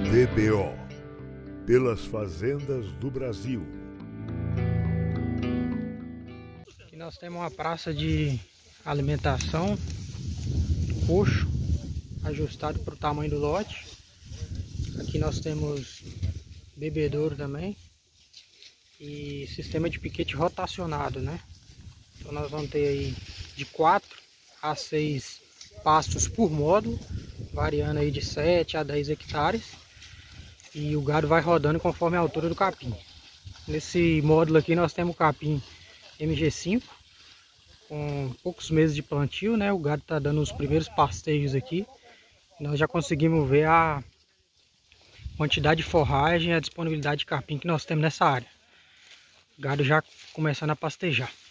DBO, pelas fazendas do Brasil. Aqui nós temos uma praça de alimentação, coxo, ajustado para o tamanho do lote. Aqui nós temos bebedouro também e sistema de piquete rotacionado, né? Então nós vamos ter aí de 4 a 6 pastos por módulo, variando aí de 7 a 10 hectares. E o gado vai rodando conforme a altura do capim. Nesse módulo aqui nós temos o capim MG5, com poucos meses de plantio, né? O gado está dando os primeiros pasteios aqui. Nós já conseguimos ver a quantidade de forragem e a disponibilidade de capim que nós temos nessa área. O gado já começando a pastejar.